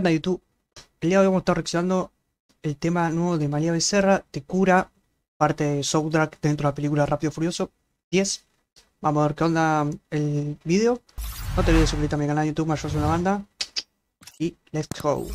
Hola YouTube, el día de hoy vamos a estar reaccionando el tema nuevo de María Becerra, Te Cura, parte de soundtrack dentro de la película Rápido y Furioso 10. Vamos a ver qué onda el video. No te olvides de suscribirte a mi canal de YouTube, Mayor una banda. Y let's go.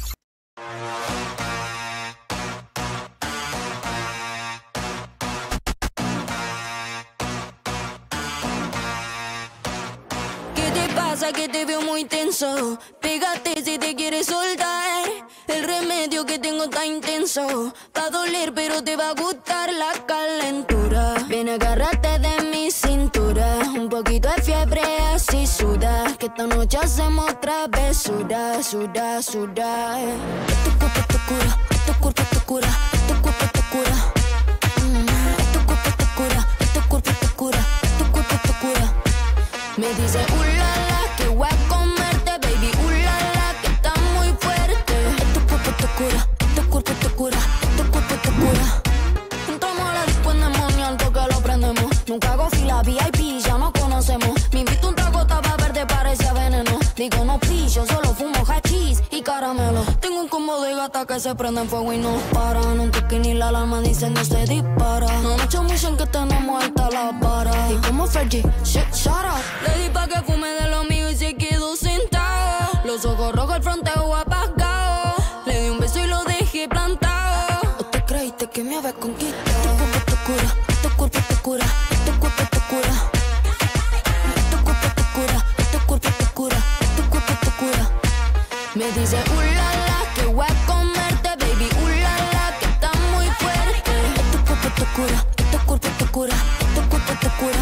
¿Qué te pasa? Que te veo muy tenso. Pégate si te quieres soltar. El remedio que tengo está intenso. Va a doler pero te va a gustar la calentura. Ven, agárrate de mi cintura. Un poquito de fiebre así suda. Que esta noche hacemos travesura. Suda, suda. Tu cuerpo te cura, tu cuerpo te cura, tu cuerpo te cura. Tu cuerpo te cura, tu cuerpo te cura, tu cuerpo te cura. Me dice ulala que voy a comerte, baby, ulala que está muy fuerte. Tu cuerpo te cura, tu cuerpo te cura, tu cuerpo te cura. Entramos a la disco endemonial, que lo prendemos. Nunca hago fila VIP, ya nos conocemos. Me invito un trago, estaba verde, parecía veneno. Digo no pillo, solo fumo hachís y caramelo. Tengo un combo de gata que se prende en fuego y no paran. Un toque ni la alarma dicen no se dispara. No me echo mucho en que tenemos alta la vara. Y como Fergie, shit, shut up. Le di pa' que fume de lo mío y se quedó sentado. Los ojos rojos, el fronteo apagado. Le di un beso y lo dejé plantado. ¿O te creíste que me habías conquistado? Tu cuerpo te cura, tu cuerpo te cura, tu cuerpo te cura. Tu cuerpo te cura, tu cuerpo te cura, tu cuerpo te cura. Me dice ulala que voy a comerte, baby, ulala que está muy fuerte. Tu cuerpo te cura, tu cuerpo te cura, tu cuerpo te cura.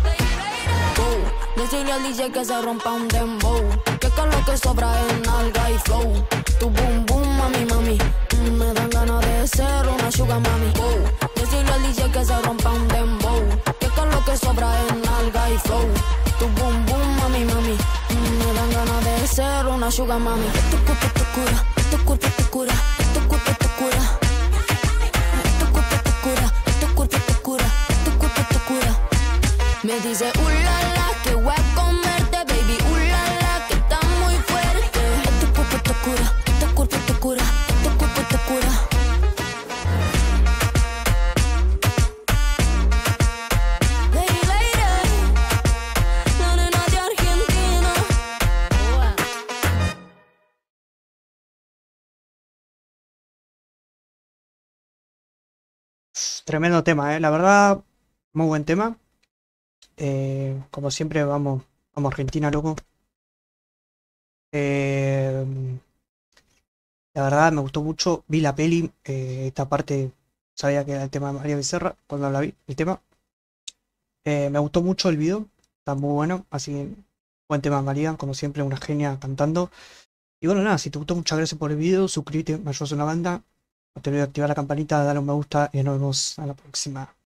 Decirle al DJ que se rompa un dembow. Que con lo que sobra es nalga y flow. Tu boom boom, mami, mami. Me dan ganas de ser una sugar mami. Decirle al DJ que se rompa un dembow. Que con lo que sobra es nalga y flow. Tu boom boom, mami, mami. Me dan ganas de ser una sugar mami. Tu cuerpo te cura, tu cuerpo te cura, tu cuerpo te cura. Tu cuerpo te cura, tu cuerpo te cura, tu cuerpo te cura. Me dice ulala que voy a comerte, baby, ulala que está muy fuerte. Tu cuerpo te cura, tu cuerpo te cura, tu cuerpo te cura. Lady Lady, la nena de Argentina. Tremendo tema, la verdad, muy buen tema. Como siempre, vamos a Argentina, loco. La verdad me gustó mucho, vi la peli, esta parte sabía que era el tema de María Becerra cuando la vi, el tema. Me gustó mucho el video, está muy bueno, así que buen tema María, como siempre una genia cantando. Y bueno, nada, si te gustó, muchas gracias por el video, suscríbete, me ayudas a una banda, no te olvides de activar la campanita, dale un me gusta y nos vemos a la próxima.